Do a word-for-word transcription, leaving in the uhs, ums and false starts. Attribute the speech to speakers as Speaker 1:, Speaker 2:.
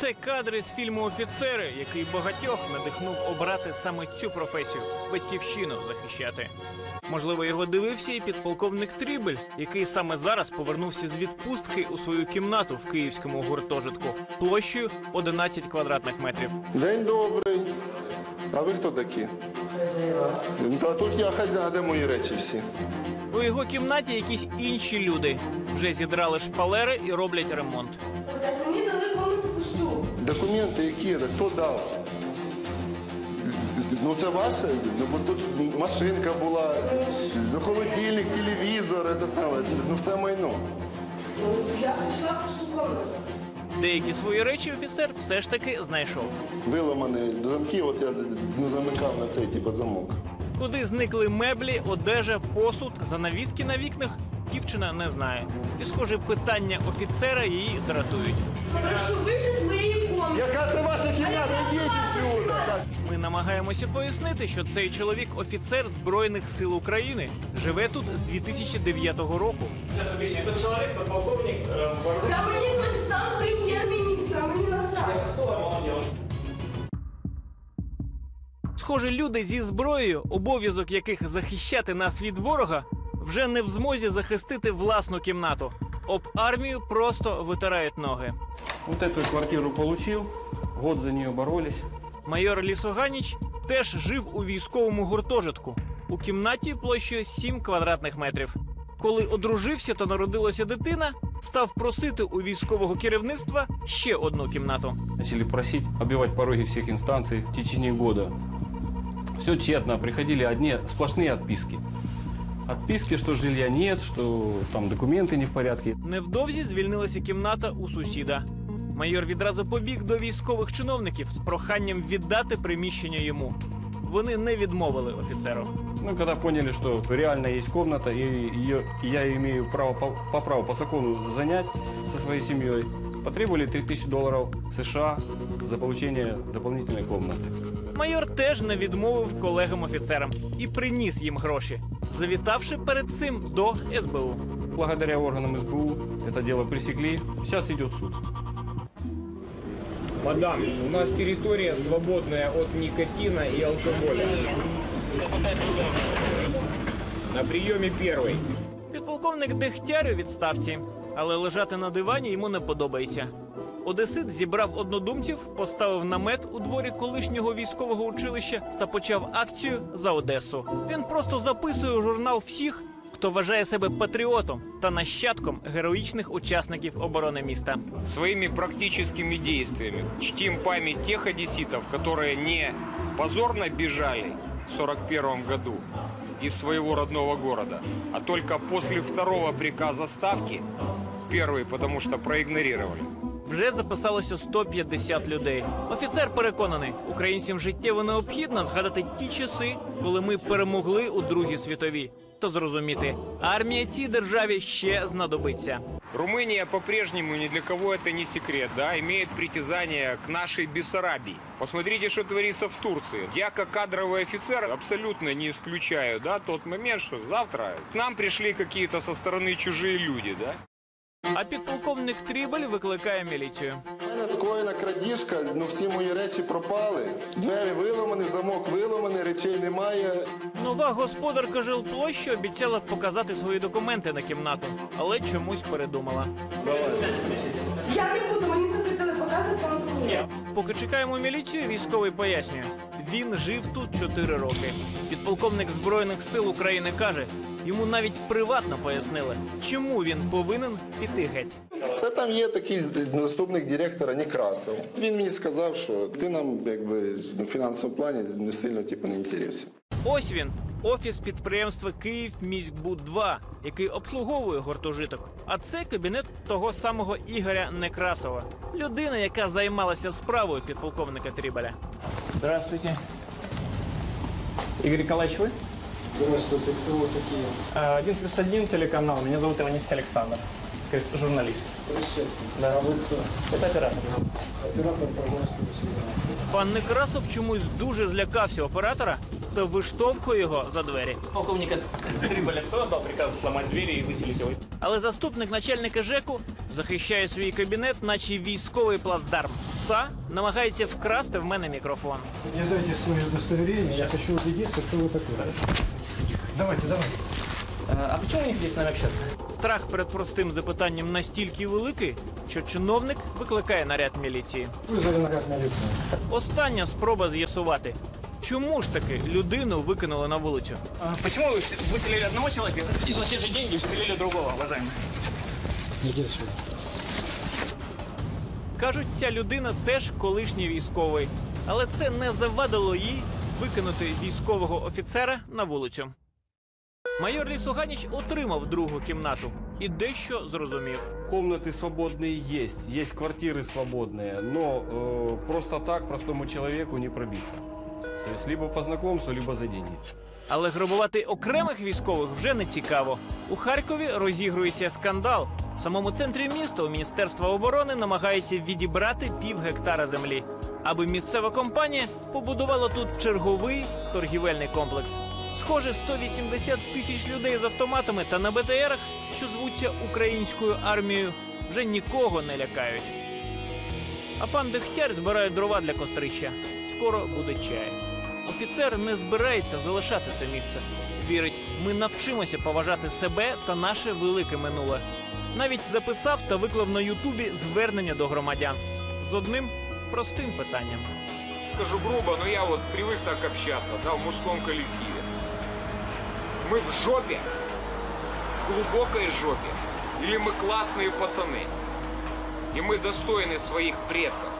Speaker 1: Це кадри з фільму «Офіцери», який багатьох надихнув обрати саме цю професію – батьківщину захищати. Можливо, його дивився і підполковник Трібель, який саме зараз повернувся з відпустки у свою кімнату в київському гуртожитку площею одинадцять квадратних метрів.
Speaker 2: День добрий. А ви хто такі?
Speaker 3: Хазяїва.
Speaker 2: Та тут я хазяїн, а де мої речі всі?
Speaker 1: У його кімнаті якісь інші люди. Вже зідрали шпалери і роблять ремонт.
Speaker 3: Так мені дали комнату пусту.
Speaker 2: Документи які? Хто дав? Ну це ваше? Ну, бо тут машинка була, холодильник, телевізор, це саме, ну все майно.
Speaker 3: Ну, я прийшла в пусту комнату.
Speaker 1: Деякі свої речі офіцер все ж таки знайшов.
Speaker 2: Виламані замки, от я ну, замикав на цей типу замок.
Speaker 1: Куди зникли меблі, одежа, посуд, занавіски на вікнах, дівчина не знає. І, схоже, питання офіцера її дратують.
Speaker 3: Прошу вийти з моєї комнати.
Speaker 2: Яка це ваша кімната? Йдіть відсюди!
Speaker 1: Ми намагаємося пояснити, що цей чоловік – офіцер Збройних сил України. Живе тут з дві тисячі дев'ятого року. Зараз об'ясню. Це чоловік, полковник.
Speaker 3: Та мені хоч сам прем'єр-міністр, а мені насрати.
Speaker 1: Хто вам молодіж? Схоже, люди зі зброєю, обов'язок яких захищати нас від ворога, вже не в змозі захистити власну кімнату. Об армію просто витирають ноги.
Speaker 4: Вот эту квартиру получил, год за нее боролись.
Speaker 1: Майор Лісоганіч теж жив у військовому гуртожитку. У кімнаті площею сім квадратних метрів. Коли одружився та народилася дитина, став просити у військового керівництва ще одну кімнату.
Speaker 4: Начали просить оббивать пороги всех инстанций в течение года. Все тщетно, приходили одни сплошные отписки. Отписки, что жилья нет, что там документы не в порядке.
Speaker 1: Невдовзі звільнилася кімната у сусіда. Майор відразу побіг до військових чиновників з проханням віддати приміщення йому. Вони не відмовили офіцеру.
Speaker 4: Ну, когда поняли, что реально есть комната, и, ее, и я имею право по, по праву, по закону занять со своей семьей, потребовали три тысячи долларов США за получение дополнительной комнаты.
Speaker 1: Майор теж не відмовив колегам-офіцерам і приніс їм гроші, завітавши перед цим до ес бе у.
Speaker 4: Благодаря органам эс бэ у это дело пресекли. Сейчас идет суд.
Speaker 5: Мадам, у нас территория свободная от никотина и алкоголя. На приеме первый.
Speaker 1: Підполковник Дегтяр у відставці, але лежати на дивані йому не подобається. Одесит зібрав однодумців, поставив намет у дворі колишнього військового училища та почав акцію за Одесу. Він просто записує у журнал всіх, хто вважає себе патріотом та нащадком героїчних учасників оборони міста.
Speaker 6: Своими практическими действиями чтим память тех одесситов, которые не позорно бежали в сорок первом году из своего родного города, а только после второго приказа ставки, первый, потому что проигнорировали.
Speaker 1: Вже записалося сто п'ятдесят людей. Офіцер переконаний, українцям життєво необхідно згадати ті часи, коли ми перемогли у Другій світовій. То зрозуміти, армія цій державі ще знадобиться.
Speaker 6: Румыния по-прежнему, ни для кого это не секрет, да, имеет притязание к нашей Бессарабии. Посмотрите, что творится в Турции. Я, как кадровый офицер, абсолютно не исключаю, да, тот момент, что завтра к нам пришли какие-то со стороны чужие люди, да.
Speaker 1: А підполковник Трібель викликає міліцію.
Speaker 2: У мене скоєна крадіжка, ну всі мої речі пропали. Двері виламані, замок виламаний, речей немає.
Speaker 1: Нова господарка жилплощі обіцяла показати свої документи на кімнату, але чомусь передумала.
Speaker 2: Давай.
Speaker 3: Я не буду, мені запретили показувати вам документи.
Speaker 1: Поки чекаємо міліцію, військовий пояснює. Він жив тут чотири роки. Підполковник Збройних сил України каже, йому навіть приватно пояснили, чому він повинен піти геть.
Speaker 2: Це там є такий заступник директора Некрасов. Він мені сказав, що ти нам якби в фінансовому плані не сильно типу, не інтересен.
Speaker 1: Ось він, офіс підприємства «Київміськбуд два», який обслуговує гуртожиток. А це кабінет того самого Ігоря Некрасова. Людина, яка займалася справою підполковника Трібеля.
Speaker 7: Здравствуйте. Игорь Николаевич, вы?
Speaker 8: Здравствуйте, кто вы такие?
Speaker 7: А, Один плюс один телеканал. Меня зовут Иваневский Александр. То есть журналист.
Speaker 8: Присядьте.
Speaker 7: Да.
Speaker 8: А вы кто?
Speaker 7: Это оператор.
Speaker 8: Оператор, пожалуйста, до свидания.
Speaker 1: Пан Некрасов чомусь дуже злякався оператора та виштовхує його за двері.
Speaker 7: Полковника Триболя кто дал приказ сломать двери и выселить его?
Speaker 1: Але заступник начальника ЖЕКу захищає свій кабінет, наче військовий плацдарм. пса намагається вкрасти в мене мікрофон.
Speaker 8: Мне дайте свое удостоверение, я хочу убедиться, кто вы такой. Давайте, давайте.
Speaker 7: А почему вы не хотите с нами общаться?
Speaker 1: Страх перед простим запитанням настільки великий, що чиновник викликає наряд міліції.
Speaker 8: Вызови наряд милиции.
Speaker 1: Остання спроба з'ясувати, чому ж таки людину викинули на вулицю.
Speaker 7: Почему вы выселили одного человека и за те же деньги вселили другого, уважаемый?
Speaker 8: Иди сюда.
Speaker 1: Кажуть, ця людина теж колишній військовий, але це не завадило їй викинути військового офіцера на вулицю. Майор Лісоганіч отримав другу кімнату і дещо зрозумів.
Speaker 4: Комнаты свободные есть, есть квартиры свободные, но э, просто так простому человеку не пробиться. То есть либо по знакомству, либо за деньги.
Speaker 1: Але грабувати окремих військових вже не цікаво. У Харкові розігрується скандал. В самому центрі міста у Міністерства оборони намагається відібрати пів гектара землі, аби місцева компанія побудувала тут черговий торгівельний комплекс. Схоже, сто вісімдесят тисяч людей з автоматами та на БТРах, що звуться українською армією, вже нікого не лякають. А пан Дегтяр збирає дрова для кострища. Скоро буде чай. Офіцер не збирається залишати це місце. Вірить, ми навчимося поважати себе та наше велике минуле. Навіть записав та виклав на Ютубі звернення до громадян з одним простим питанням.
Speaker 6: Скажу грубо, но я вот привык так общаться, да, в мужском коллективе. Мы в жопе, в глубокой жопе, или мы классные пацаны, и мы достойны своих предков.